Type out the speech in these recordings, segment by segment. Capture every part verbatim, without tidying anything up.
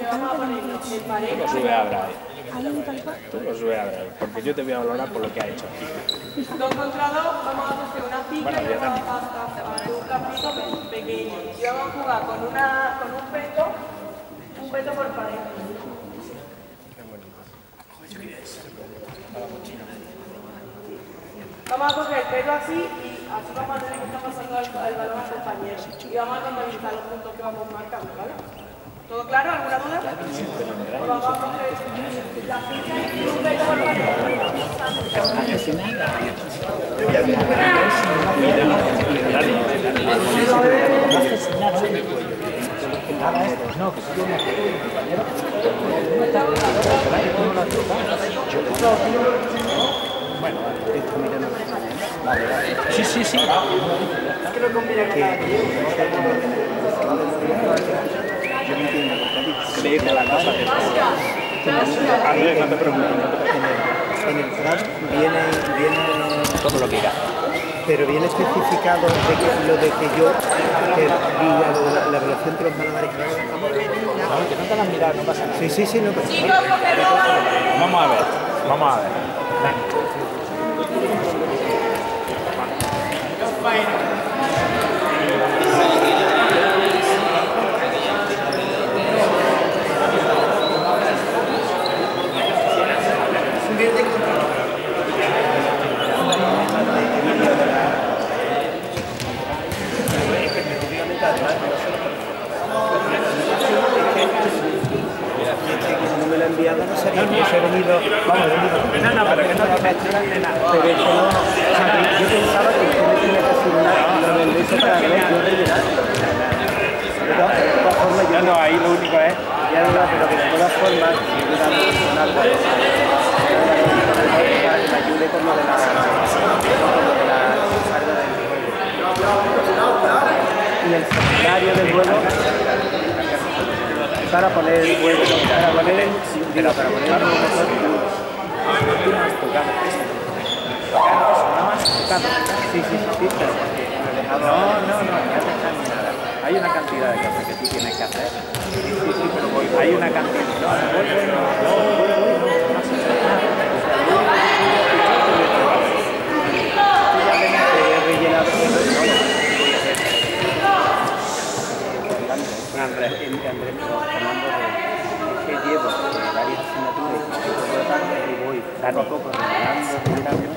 vamos a poner en pareja. Tú lo subes a Braille. Ahí tal cual. Tú lo subes a Braille, porque yo te voy a valorar por lo que ha hecho aquí. Dos contra dos, vamos a hacer una pica Bueno, y ya vamos a hacer un campito pequeño. Y vamos a jugar con, una, con un peto, un peto por pareja. Vamos a coger el peto así y así vamos a tener que estar pasando el, el balón al compañero. Y vamos a contabilizar los puntos que vamos marcando, ¿vale? ¿Todo claro? ¿Alguna duda? Pues vamos a coger la ficha y un peto por pareja. No, que sí una compañero. Bueno, Esto mirando. vale, vale. Sí, sí, sí. Que lo combina con la Yo no entiendo lo que dice. Creí que la cosa te pasa. Andrés, no te preocupes, no te preocupes. En el plan viene, viene, Todo lo que digas. pero viene especificado de que, lo de que yo, que la, la, la relación entre los malabares que Vamos, que no te la has mirado, no pasa nada. Sí, sí, sí, no pasa Chicos, nada. cogedores. Vamos a ver, vamos a ver. No me lo he enviado, no sabía que he venido, vamos, he venido. No, no, pero que no te metas de nada. Pero eso no, o sea, yo pensaba que usted me tenía que asignar lo del beso para ver yo rellenar. De todas formas, yo No, no, ahí lo único es. ya no, pero que de todas formas, yo voy a personal para que me ayude con lo de la carga del juego. Y el secundario del juego para poner el juego, para poner el, digo, para poner el profesor. Sí, sí, sí, sí, pero No, no, no, no te estás ni nada. Hay una cantidad de cosas que tú tienes que hacer. Sí, sí, sí, pero voy, hay una cantidad. No, no, voy, voy, no, no, voy, voy, no, no pasa nada. Andrés, Andrés, Fernando, es que llevo varias asignaturas y voy poco a poco revelando,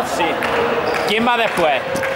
Sí. ¿Quién va después?